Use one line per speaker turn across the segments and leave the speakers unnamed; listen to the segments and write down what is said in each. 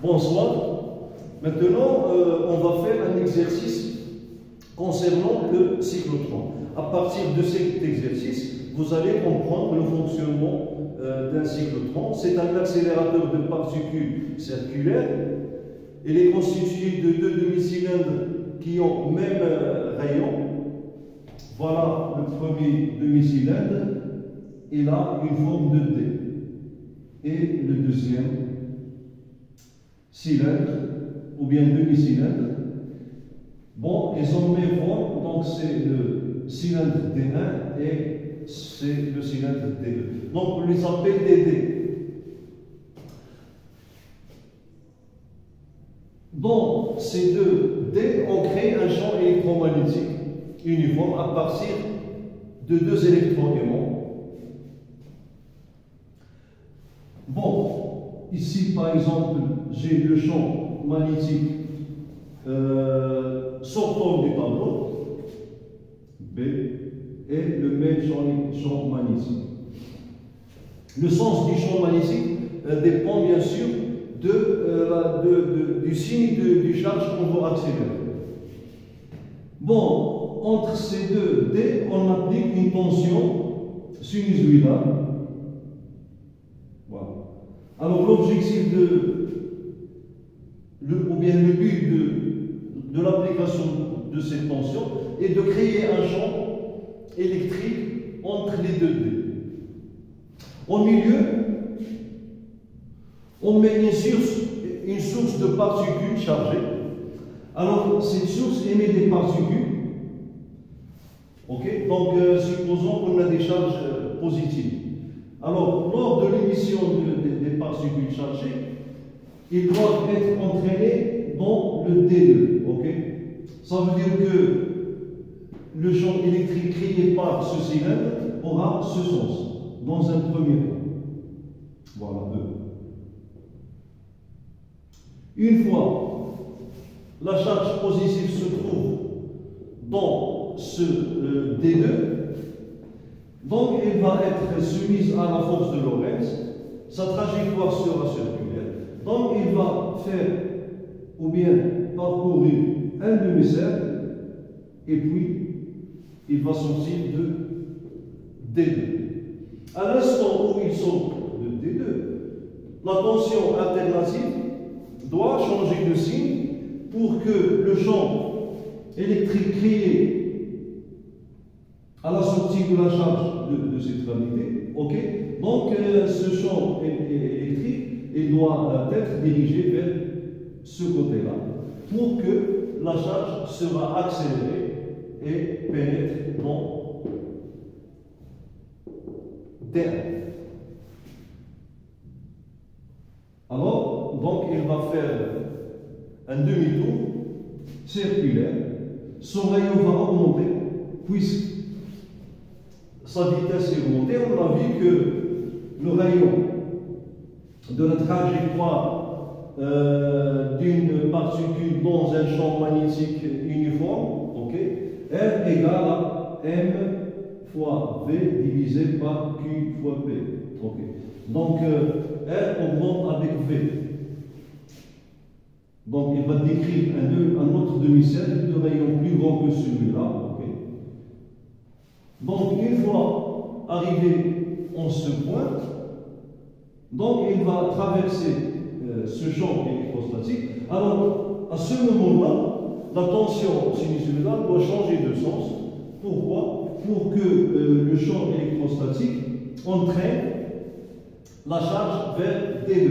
Bonsoir. Maintenant, on va faire un exercice concernant le cyclotron. À partir de cet exercice, vous allez comprendre le fonctionnement d'un cyclotron. C'est un accélérateur de particules circulaires. Il est constitué de deux demi-cylindres qui ont même rayon. Voilà le premier demi-cylindre. Il a une forme de D. Et le deuxième cylindre, ou bien demi-cylindre. Bon, ils ont même forme, donc c'est le cylindre D1 et c'est le cylindre D2. Donc on les appelle des D. Dans ces deux D, on crée un champ électromagnétique uniforme à partir de deux électroaimants. Bon, ici par exemple, j'ai le champ magnétique sortant du tableau, B, et le même champ magnétique. Le sens du champ magnétique dépend bien sûr du signe du charge qu'on va accélérer. Bon, entre ces deux D, on applique une tension sinusoïdale. Voilà. Alors l'objectif ou bien le but de l'application de cette tension est de créer un champ électrique entre les deux D. Au milieu, on met une source de particules chargées. Alors cette source émet des particules. Ok, donc supposons qu'on a des charges positives. Alors, lors de l'émission des particules chargées, ils doivent être entraînés dans le D2. Okay? Ça veut dire que le champ électrique créé par ce cylindre aura ce sens, dans un premier temps. Voilà, E. Une fois la charge positive se trouve dans ce D2, donc elle va être soumise à la force de Lorentz, sa trajectoire sera circulaire, donc il va faire ou bien parcourir un demi-cercle et puis il va sortir de D2. À l'instant où il sort de D2, la tension alternative doit changer de signe pour que le champ électrique créé à la sortie de la charge de cette gravité, ok? Donc ce champ électrique, il doit être dirigé vers ce côté-là pour que la charge sera accélérée et pénètre dans D1. Alors, donc il va faire un demi-tour circulaire, son rayon va augmenter puisque sa vitesse est augmentée. On a vu que le rayon de la trajectoire d'une particule dans un champ magnétique uniforme, okay, R égale à M fois V divisé par Q fois P. Okay. Donc R augmente avec V. Donc il va décrire un autre demi-cercle de rayon plus grand que celui-là. Donc, une fois arrivé en ce point, donc il va traverser ce champ électrostatique. Alors, à ce moment-là, la tension sinusoïdale doit changer de sens. Pourquoi? Pour que le champ électrostatique entraîne la charge vers D2.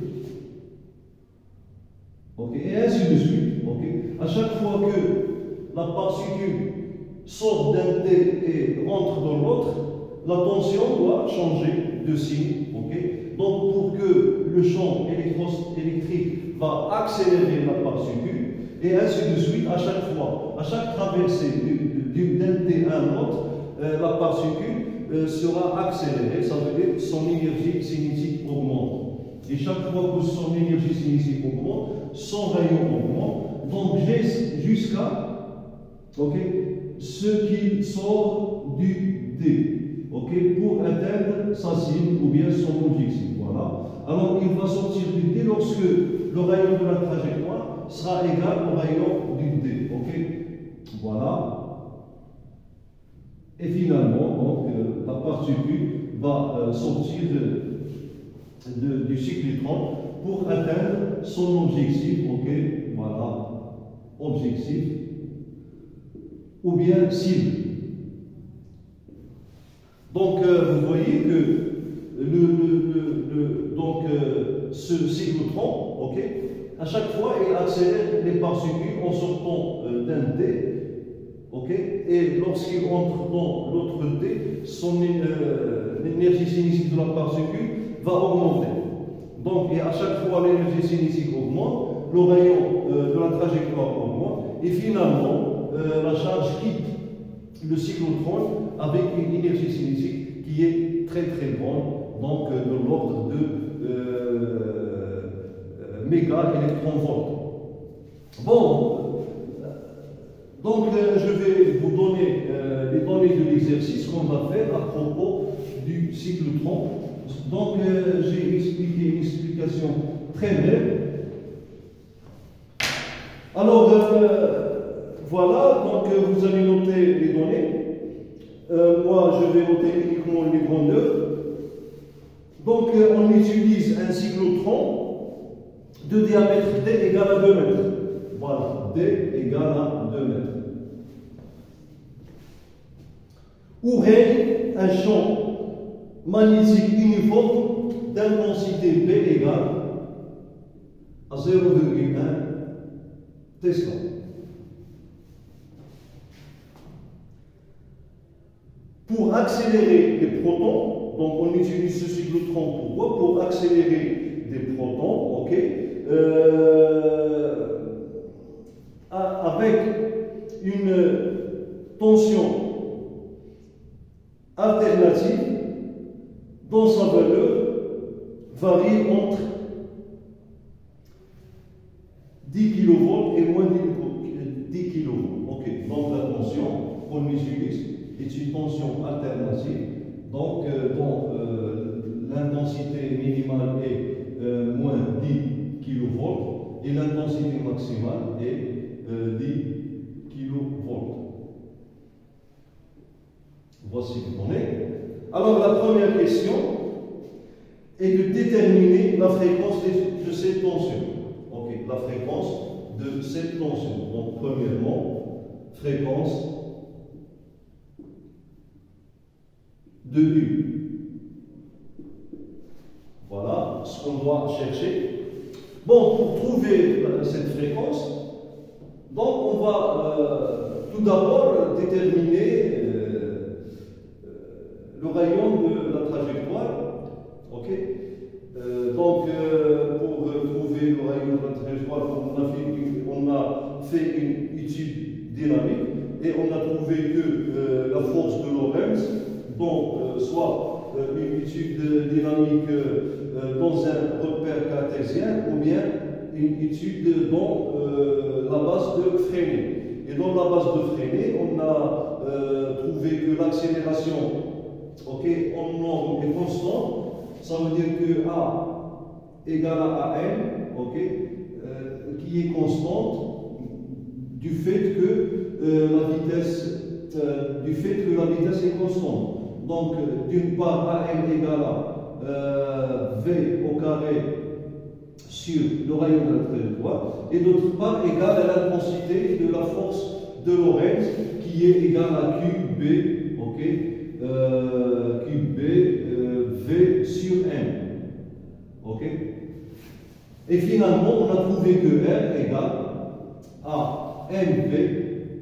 Okay? Et ainsi de suite. Okay? À chaque fois que la particule sort d'un D et rentre dans l'autre, la tension doit changer de signe. Okay? Donc, pour que le champ électrique va accélérer la particule, et ainsi de suite, à chaque fois, à chaque traversée d'un D à l'autre, la particule sera accélérée, ça veut dire que son énergie cinétique augmente. Et chaque fois que son énergie cinétique augmente, son rayon augmente, donc jusqu'à ce qui sort du D. ok, pour atteindre sa cible ou bien son objectif. Voilà. Alors il va sortir du D lorsque le rayon de la trajectoire sera égal au rayon du D. Ok. Voilà. Et finalement, donc, la particule va sortir du cyclotron pour atteindre son objectif. Ok. Voilà. Objectif ou bien cible. Donc, vous voyez que ce cyclotron, ok, à chaque fois, il accélère les particules en sortant d'un dé, ok, et lorsqu'il entre dans l'autre dé, l'énergie cinétique de la particule va augmenter. Donc, et à chaque fois, l'énergie cinétique augmente, le rayon de la trajectoire augmente, et finalement, la charge quitte le cyclotron avec une énergie cinétique qui est très très grande, donc de l'ordre de méga-électronvolts. Bon, donc je vais vous donner les données de l'exercice qu'on va faire à propos du cyclotron. Donc j'ai expliqué une explication très brève. Alors voilà, donc vous allez noter les données. Moi, je vais noter uniquement les grandeurs. Donc, on utilise un cyclotron de diamètre D égale à 2 mètres. Voilà, D égale à 2 mètres. Où règne un champ magnétique uniforme d'intensité B égale à 0,1 Tesla. Pour accélérer les protons, donc on utilise ce cyclotron pourquoi? Pour accélérer des protons, ok, avec une tension alternative dont sa valeur varie entre 10 kV et moins 10 kV. Ok, donc la tension qu'on utilise est une tension alternative, donc dont l'intensité minimale est moins 10 kV et l'intensité maximale est 10 kV. Voici les données. Alors la première question est de déterminer la fréquence de cette tension. Ok, la fréquence de cette tension. Donc premièrement, fréquence de U. Voilà ce qu'on doit chercher. Bon, pour trouver cette fréquence, donc on va tout d'abord déterminer le rayon de la trajectoire. Ok. Donc pour trouver le rayon de la trajectoire, on a fait une étude dynamique et on a trouvé que la force de Lorentz, donc soit une étude dynamique dans un repère cartésien ou bien une étude dans la base de Freinet. Et dans la base de Freinet, on a trouvé que l'accélération, ok, en norme est constante. Ça veut dire que A égale à AM, ok, qui est constante du fait que la vitesse est constante. Donc, d'une part, AM égale à V au carré sur le rayon de la trajectoire, et d'autre part, égale à l'intensité de la force de Lorentz, qui est égale à QB, ok, QB V sur M. Ok. Et finalement, on a trouvé que R égale à MV,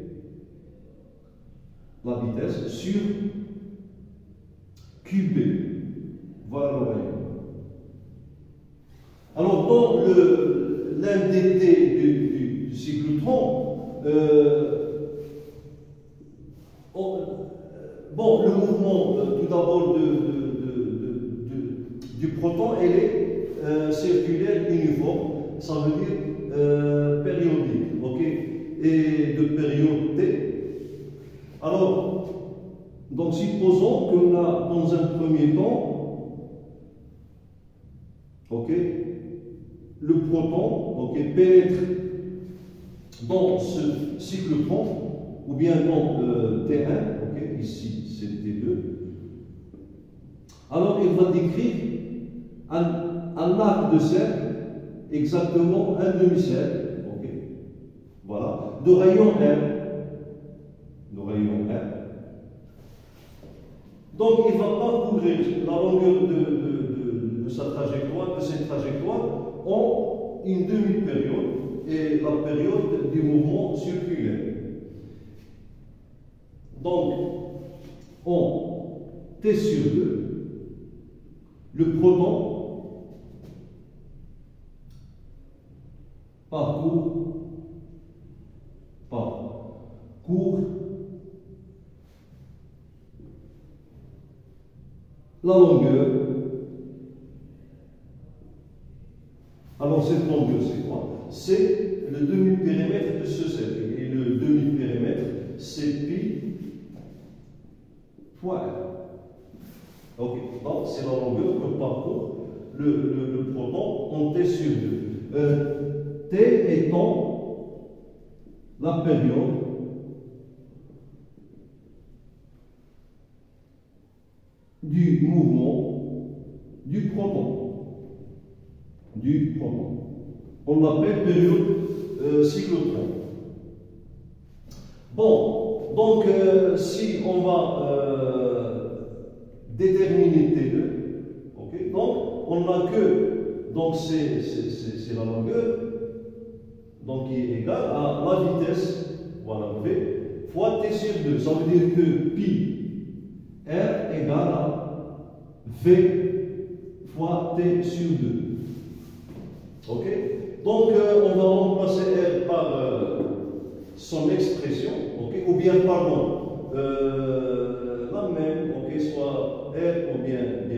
la vitesse, sur QB. Voilà le rayon. Alors, dans l'un des T du cyclotron, bon, le mouvement, tout d'abord, du proton, elle est circulaire uniforme, ça veut dire périodique, ok, et de période T. Alors, donc supposons qu'on a le proton pénètre dans ce cyclotron, ou bien dans T1, ici c'est T2, alors il va décrire un arc de cercle, exactement un demi-cercle, voilà, de rayon R. Donc il va parcourir la longueur de sa trajectoire, de cette trajectoire, en une demi-période, et la période du mouvement circulaire. Donc, en T sur 2, le proton parcourt la longueur. Alors cette longueur, c'est quoi? C'est le demi-périmètre de ce cercle. Et le demi-périmètre, c'est pi fois r. Ok, donc c'est la longueur que parcourt le proton en T sur 2. T étant la période du mouvement du proton. On l'appelle période cyclotron. Bon, donc si on va déterminer T2, donc on n'a que, donc c'est la longueur, donc qui est égale à la vitesse, voilà, V, fois T sur 2. Ça veut dire que pi R égale à V fois T sur 2. Ok? Donc, on va remplacer R par son expression, ou bien, pardon, la même, soit R ou bien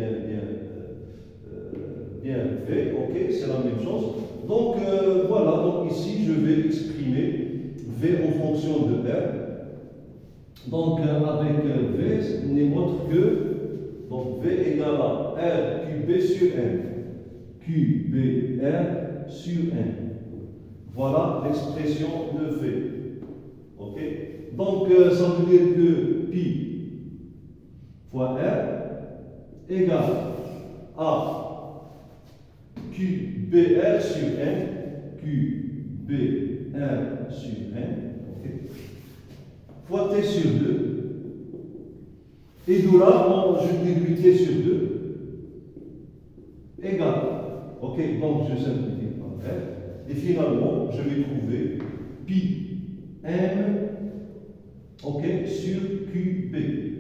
V, c'est la même chose. Donc, voilà, donc ici, je vais exprimer V en fonction de R. Donc, avec V, n'est autre que, donc V égale à R QB sur N. QBR sur N. Voilà l'expression de V. Ok? Donc, ça veut dire que pi fois R égale à QBR sur N. QBR sur N. Fois T sur 2. Et d'où là, je déduis T sur 2 égale. Ok, donc je simplifie par R. Et finalement, je vais trouver pi m sur QB.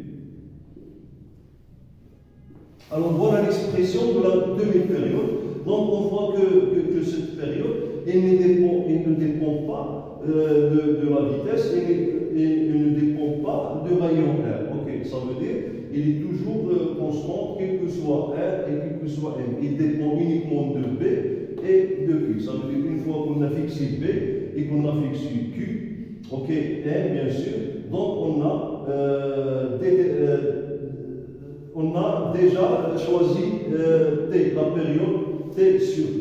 Alors voilà l'expression de la demi-période. Donc on voit que cette période, elle ne dépend pas de la vitesse et ne dépend pas de rayon R. Ok, ça veut dire il est toujours constant, quel que soit R et quel que soit M. Il dépend uniquement de B et de Q. Ça veut dire une fois qu'on a fixé B et qu'on a fixé Q, ok, M bien sûr, donc on a déjà choisi T, la période T sur 2.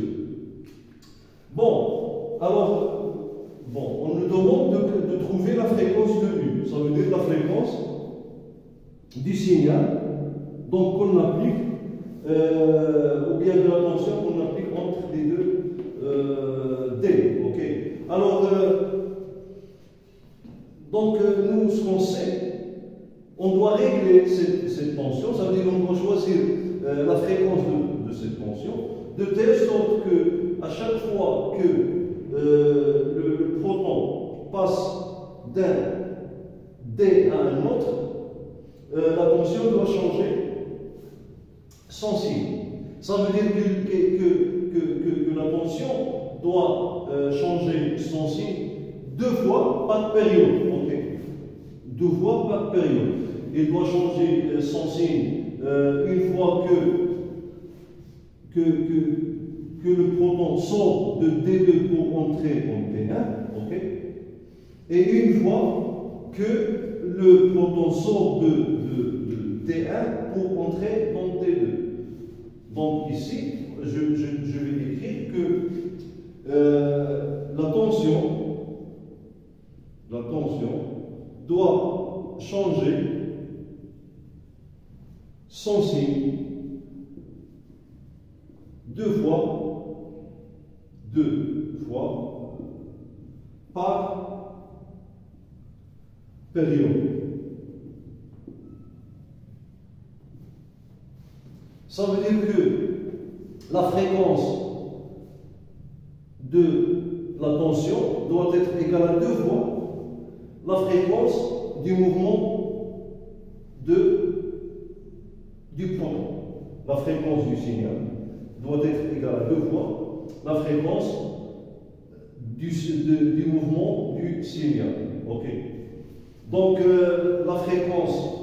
Bon, alors, on nous demande de trouver la fréquence de U. Ça veut dire la fréquence du signal, donc qu'on applique, ou bien de la tension qu'on applique entre les deux D. Ok. Alors, donc nous, ce qu'on sait, on doit régler cette tension, ça veut dire qu'on doit choisir la fréquence de cette tension, de telle sorte que à chaque fois que le proton passe d'un D à un autre, la tension doit changer son signe. Ça veut dire que la tension doit changer son signe 2 fois par période. Okay. 2 fois par période. Il doit changer son signe une fois que le proton sort de D2 pour entrer en T1. Okay. Et une fois que le proton sort de T1 pour entrer dans T2. Donc ici, je vais écrire que la tension doit changer son signe deux fois par période. Ça veut dire que la fréquence de la tension doit être égale à deux fois la fréquence du mouvement du proton. La fréquence du signal doit être égale à deux fois la fréquence du mouvement du signal. Ok. Donc la fréquence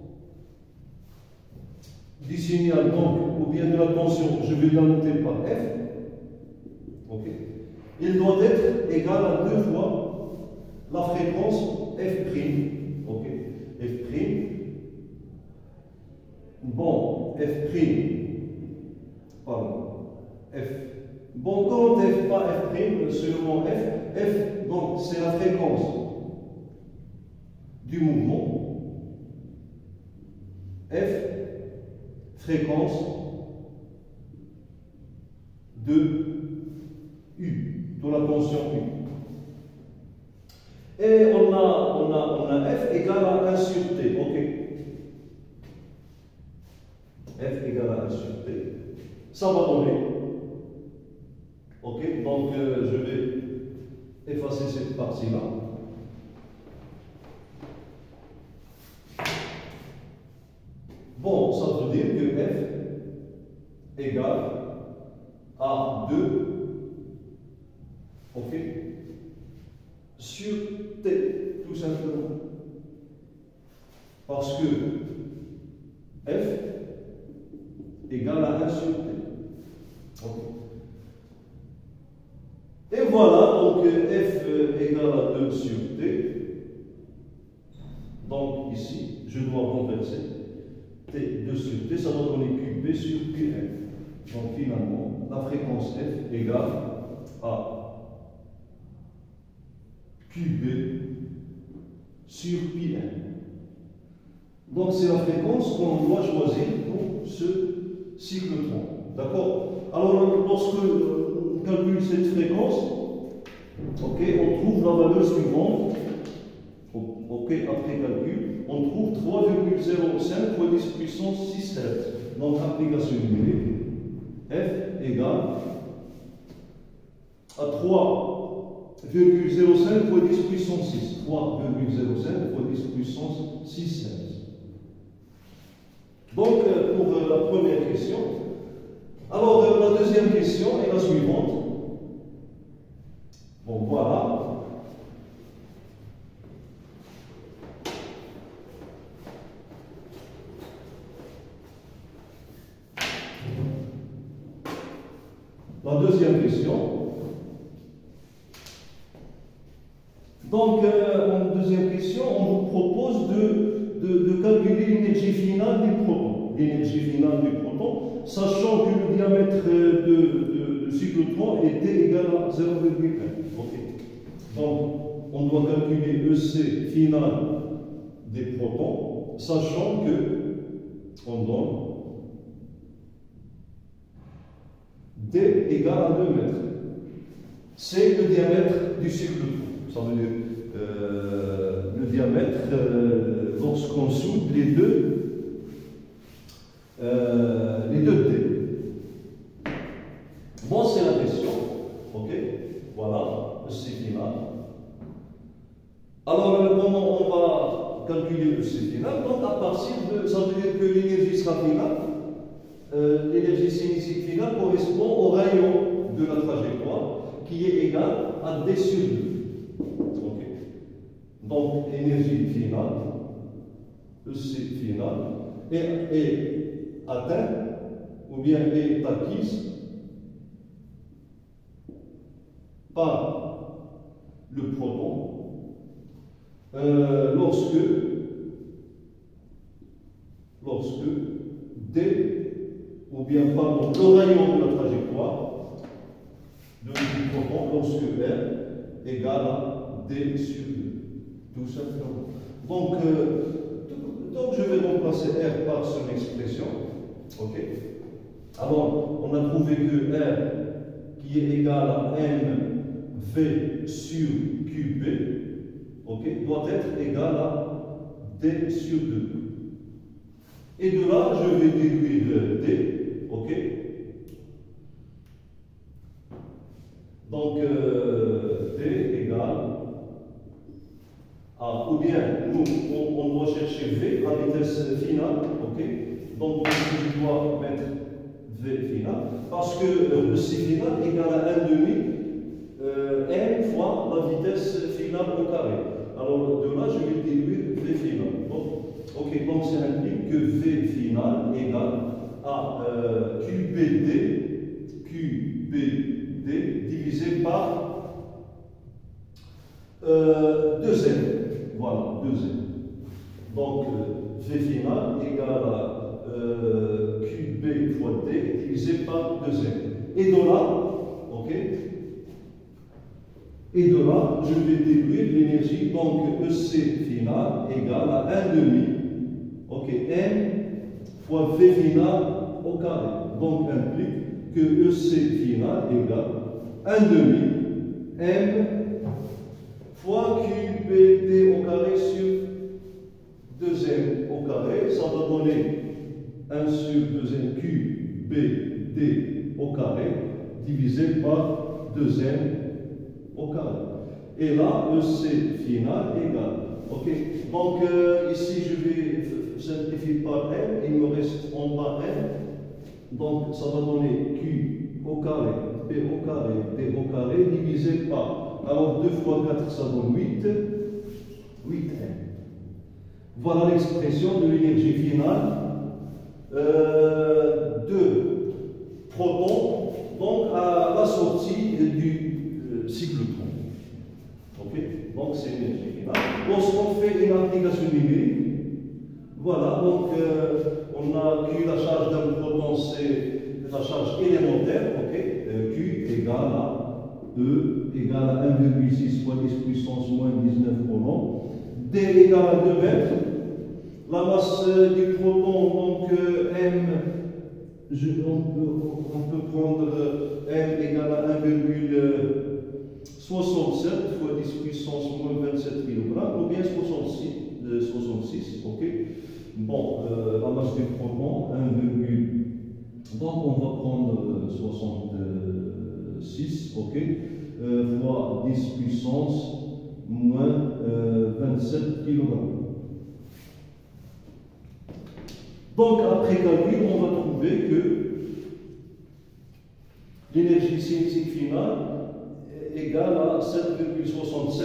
du signal, donc, ou bien de la tension, je vais la noter par F. Ok. Il doit être égal à deux fois la fréquence F'. Ok. F'. Bon, F'. Pardon. F. Bon, quand F, pas F', seulement F. F, donc, c'est la fréquence du mouvement. F, fréquence de U, de la tension U. Et on a F égale à 1 sur T, ok. F égale à 1 sur T. Ça va donner. Ok, donc je vais effacer cette partie-là. Bon, ça veut dire que F égale à 2, ok, sur T, tout simplement. Parce que F égale à 1 sur T. Okay. Et voilà, donc F égale à 2 sur T. Donc ici, je dois renverser. T 2 sur T, ça va donner QB sur QF. Donc finalement, la fréquence F égale à QB sur Pn. Donc c'est la fréquence qu'on doit choisir pour ce cyclotron. D'accord? Alors lorsque on calcule cette fréquence, okay, on trouve la valeur suivante. Ok, après calcul, on trouve 3,05 fois 10 puissance 6 Hz. Donc, application numérique, F égale à 3,05 fois 10 puissance 6. 3,05 fois 10 puissance 6 Hz. Donc, pour la première question. Alors, la deuxième question est la suivante. Bon, voilà. La deuxième question. Donc, en deuxième question, on vous propose de calculer l'énergie finale du proton. L'énergie finale du proton, sachant que le diamètre de cyclotron était égal à 0,1. Okay. Donc, on doit calculer EC final des protons, sachant que on donne D égale à 2 mètres. C'est le diamètre du cyclotron. Ça veut dire le diamètre lorsqu'on soude les deux D. Bon, c'est la question. Ok, voilà, c'est final. Alors, comment on va calculer le C final? Donc, à partir de. Ça veut dire que l'énergie sera finale. L'énergie cinétique finale correspond au rayon de la trajectoire qui est égal à D sur 2. Okay. Donc, l'énergie finale, EC finale, est atteinte ou bien est acquise par le proton lorsque D ou bien pardon, le rayon de la trajectoire quoi? De l'énergie proton lorsque R égale à D sur 2. Tout simplement. Donc je vais remplacer R par son expression. Ok? Alors, on a trouvé que R qui est égal à mv sur qb, ok, doit être égal à D sur 2. Et de là, je vais déduire D, ok? Donc, D égale à, ou bien, nous, on doit chercher V, la vitesse finale, ok? Donc, je dois mettre V final, parce que C final égale à 1 demi m fois la vitesse finale au carré. Alors, de là, je vais déduire V final. Ok, donc ça implique que V final égale à QBD divisé par 2m. Voilà, 2m. Donc, V final égale à QB fois D divisé par 2m. Et de là, ok, et de là, je vais déduire l'énergie, donc EC final égale à 1 demi, ok, M fois V final au carré. Donc, implique que EC final égale 1 demi M fois QBD au carré sur 2m au carré. Ça va donner 1 sur 2m QBD au carré divisé par 2m au carré. Et là, EC final égale. Ok. Donc, ici, je vais simplifier par M. Il me reste en bas M. Donc, ça va donner Q au carré, P au carré, D au carré, divisé par. Alors, 2 fois 4, ça donne 8. 8M. Voilà l'expression de l'énergie finale de protons, donc à la sortie du cyclotron. Ok? Donc c'est l'énergie finale. Lorsqu'on fait une application numérique, voilà, donc on a Q, la charge d'un proton, c'est la charge élémentaire, ok? Q égale à E égale à 1,6 fois 10 puissance moins 19 protons. D égale à 2 mètres. La masse du proton, donc M, on peut prendre M égale à 1,67 fois 10 puissance moins 27 kg, ou bien 66, ok? Bon, la masse du proton, 1, donc on va prendre 66, ok? Fois 10 puissance moins 27 kg. Donc, après calcul, on va trouver que l'énergie cinétique finale est égale à 7,67.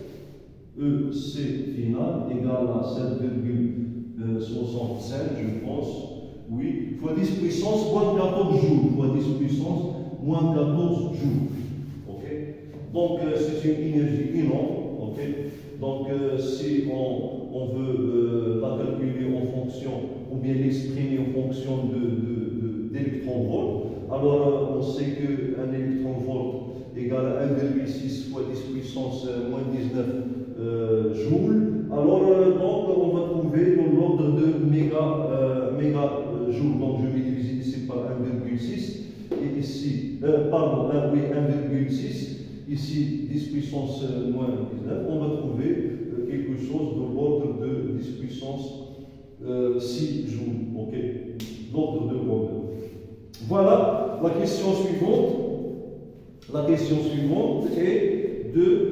EC final égale à 7,65, je pense. Oui, fois 10 puissance moins 14 joules. Fois 10 puissance moins 14 joules. Ok? Donc, c'est une énergie énorme. Ok? Donc, si on veut la calculer en fonction, ou bien l'exprimer en fonction d'électronvolts, alors on sait qu'un électronvolt égale à 1,6 fois 10 puissance moins 19 joules. Alors, donc, on va trouver dans l'ordre de méga joules. Donc, je vais diviser ici par 1,6 et ici, pardon, oui, 1,6. Ici, 10 puissance moins 19, on va trouver quelque chose de l'ordre de 10 puissance 6 joules. Ok, l'ordre de grandeur. Voilà la question suivante. La question suivante est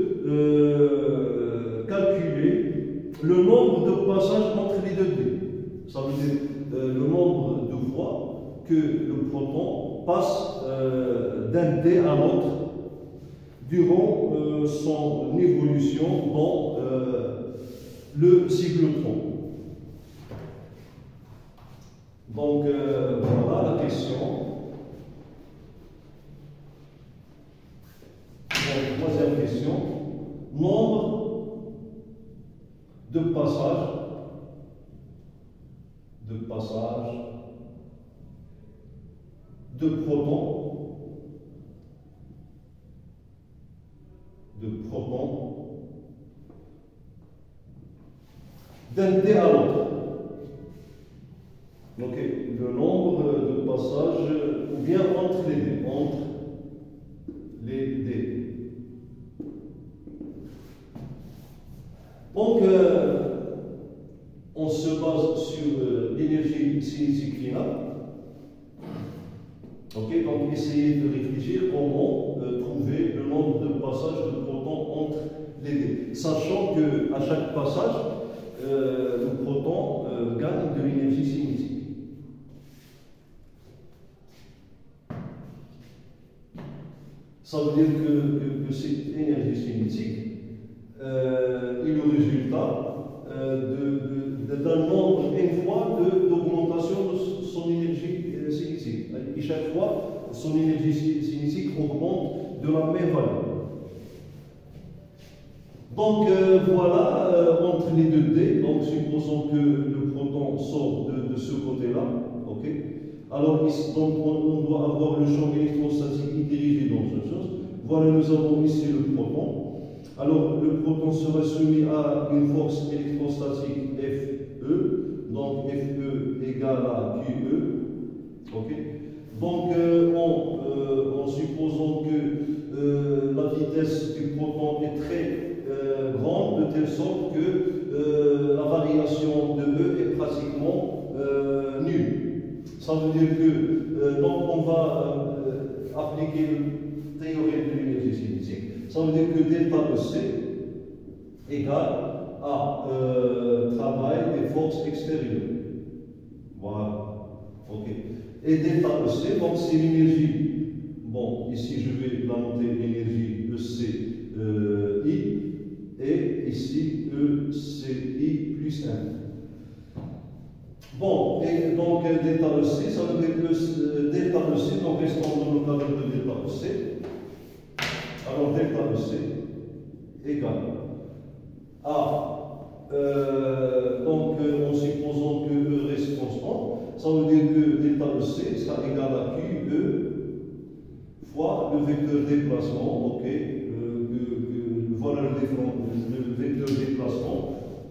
de calculer le nombre de passages entre les deux dés. Ça veut dire le nombre de fois que le proton passe d'un dé à l'autre durant son évolution dans le cyclotron. Donc, voilà la question. Donc, troisième question. Nombre de passages de protons de protons d'un D à l'autre. Donc, le nombre de passages, ou bien entre les D, entre les D. Donc, on se base sur l'énergie cinétique finale. Ok, donc essayez de réfléchir comment trouver le nombre de passages de protons entre les D, sachant qu'à chaque passage, le proton gagne de l'énergie cinétique. Ça veut dire que cette énergie cinétique est le résultat d'un nombre n fois d'augmentation de son énergie cinétique. Et chaque fois, son énergie cinétique augmente de la même valeur. Donc voilà, entre les deux D, donc supposons que le proton sort de ce côté-là, ok. Alors ici, donc on doit avoir le champ électrostatique dirigé dans ce sens. Voilà, nous avons ici le proton. Alors le proton sera soumis à une force électrostatique Fe, donc Fe égale à QE, ok. Donc en supposant que la vitesse du proton est très grande, de telle sorte que la variation de E est pratiquement nulle. Ça veut dire que donc on va appliquer le théorème de l'énergie cinétique. Ça veut dire que delta EC égale à travail des forces extérieures. Voilà. Ok. Et delta EC, donc c'est l'énergie. Bon, ici je vais la noter l'énergie ECI et ici ECI plus 1. Bon, et donc delta EC, ça veut dire que delta EC, donc restons dans le cadre de delta EC. Alors delta EC égale à, donc en supposant que E reste constant, ça veut dire que delta EC sera égal à QE fois le vecteur déplacement, ok, voilà le vecteur déplacement.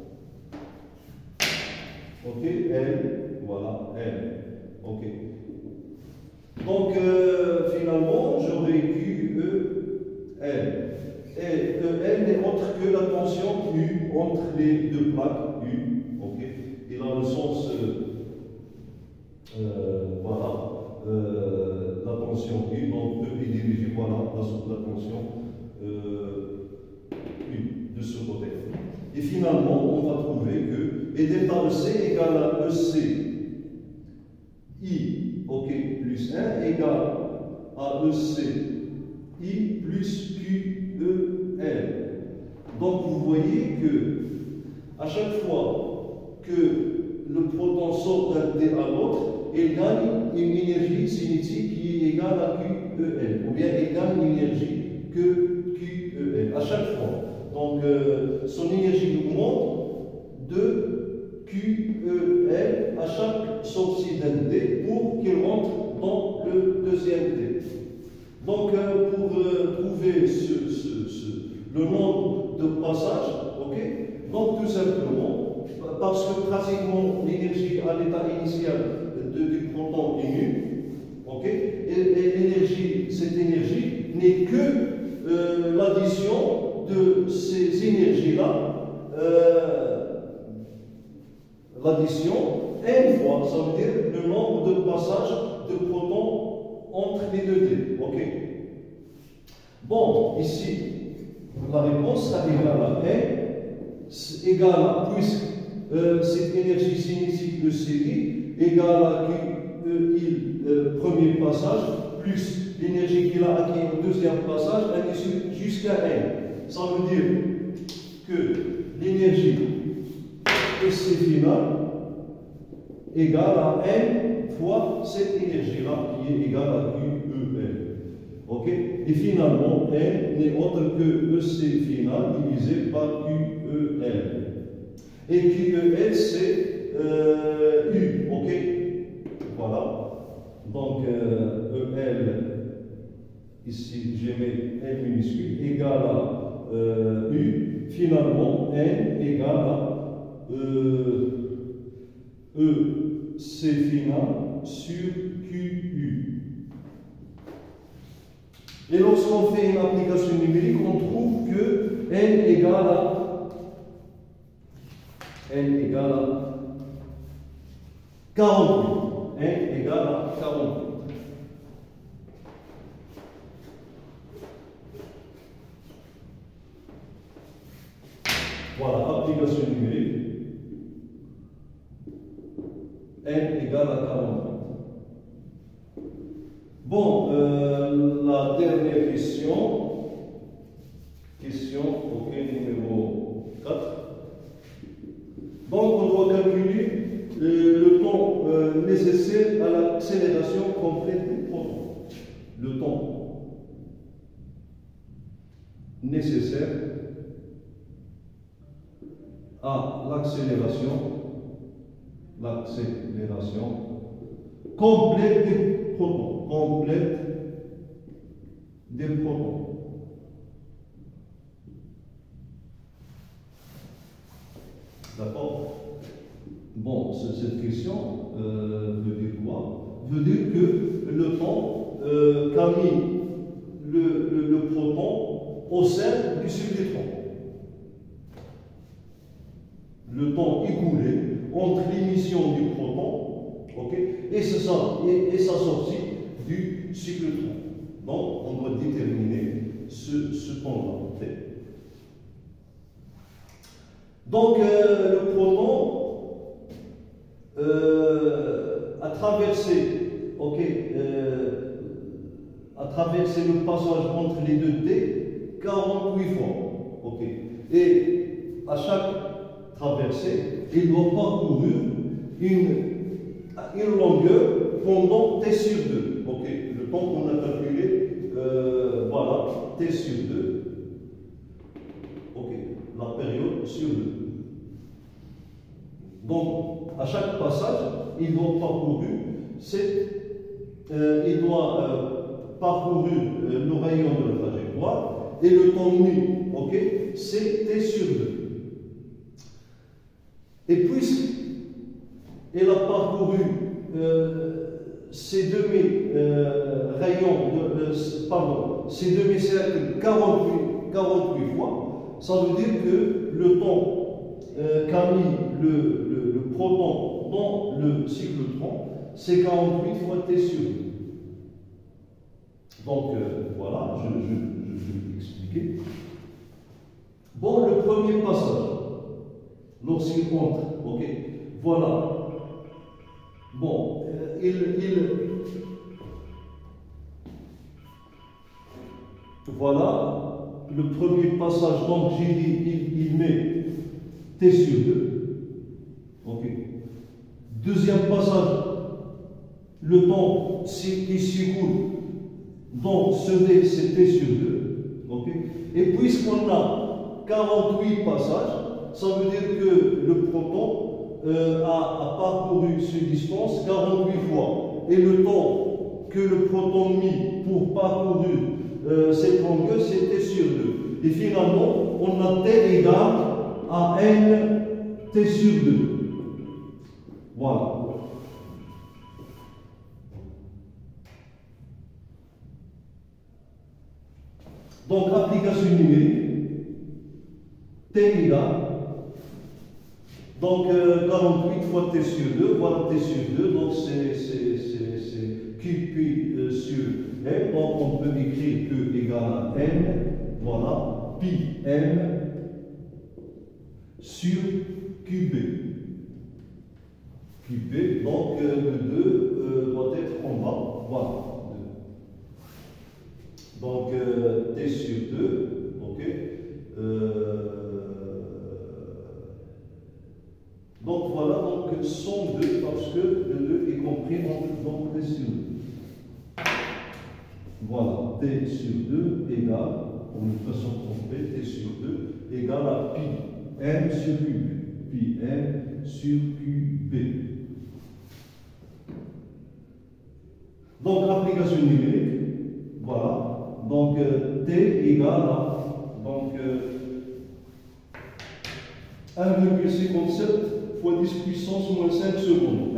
Ok, L, voilà, L. Ok. Donc, finalement, j'aurai QE, L. Et EL n'est autre que la tension U entre les deux plaques U. Ok. Il a le sens, voilà, la tension U, donc E est dirigé, voilà, la tension U de ce côté. Et finalement, on va trouver que et delta EC égale à EC I, ok, plus 1 égale à EC I plus QEL. Donc vous voyez que à chaque fois que le proton sort d'un D à l'autre, il gagne une énergie cinétique qui est égale à QEL, ou bien il gagne une énergie que QEL, à chaque fois. Donc son énergie augmente de QEL à chaque sortie d'un D pour qu'il rentre dans le deuxième D. Donc, pour trouver le nombre de passages, ok, donc tout simplement, parce que pratiquement l'énergie à l'état initial du proton est nulle, ok, et cette énergie n'est que l'addition de ces énergies-là. L'addition n fois, ça veut dire le nombre de passages de protons entre les deux D. Ok. Bon, ici, la réponse sera égale à n, égale à, puisque cette énergie cinétique de série égale à QEI, premier passage, plus l'énergie qu'il a acquis au deuxième passage, jusqu'à n. Ça veut dire que l'énergie EC finale égale à n fois cette énergie-là qui est égale à QEL. Ok? Et finalement, n n'est autre que EC finale divisé par QEL. Et QEL, c'est U. Ok? Voilà. Donc, EL, ici, j'ai mis L minuscule, égale à U, finalement, N égale à C final sur QU. Et lorsqu'on fait une application numérique, on trouve que N égale à 48. N égale à 48. Voilà, application numérique. N égale à 48. Bon, la dernière question, ok, numéro 4. Donc, on doit calculer le temps nécessaire à l'accélération complète du proton. Le temps nécessaire à l'accélération complète des protons. D'accord? Bon, cette question veut dire quoi? Veut dire que le temps qu'a mis le proton au sein du cycle d'électrons. Le temps écoulé entre l'émission du proton, okay, et sa sortie du cyclotron. Donc, on doit déterminer ce temps-là. Donc, le proton a traversé le passage entre les deux T 48 fois. Okay. Et à chaque traversée, il doit parcourir une longueur pendant T sur 2. Okay. Le temps qu'on a calculé, voilà, T sur 2. Okay. La période sur 2. Donc, à chaque passage, il doit parcourir le rayon de la trajectoire et le temps nu, okay, c'est T sur 2. Et puisqu'il a parcouru ces ces demi-cercles 48 fois, ça veut dire que le temps qu'a mis le proton dans le cyclotron, c'est 48 fois T sur 2. Donc voilà, je vais expliquer. Bon, le premier passage, lorsqu'il entre, ok, voilà. Bon, voilà le premier passage. Donc j'ai dit, il met T sur 2. Ok. Deuxième passage, le temps qui s'écoule dans ce D, c'est T sur 2. Ok. Et puisqu'on a 48 passages, ça veut dire que le proton a parcouru cette distance 48 fois. Et le temps que le proton mis pour parcourir cette longueur, c'était sur 2. Et finalement, on a T égale à N T sur 2. Voilà. Donc, application numérique, T égale. Donc, 48 fois T sur 2, voilà T sur 2, donc c'est Q pi sur M, donc on peut écrire Q égale à M, voilà, pi M sur QB. QB, donc le 2 doit être en bas, voilà. Donc T sur 2, ok. Donc voilà, donc 102 parce que le 2 est compris dans T sur 2. Voilà, T sur 2 égale, pour une façon complète, T sur 2 égale à pi M sur QB. Pi M sur QB. Donc l'application numérique, voilà. Donc T égale à, donc Donc 1,57 fois 10 puissance moins 5 secondes.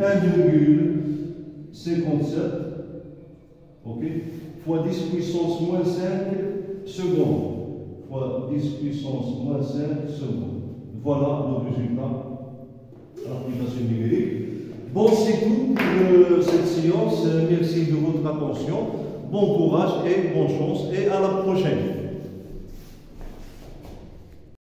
1,57 ok, fois 10 puissance moins 5 secondes. Fois 10 puissance moins 5 secondes. Voilà le résultat de l'application numérique. Bon, c'est tout pour cette séance. Merci de votre attention. Bon courage et bonne chance et à la prochaine.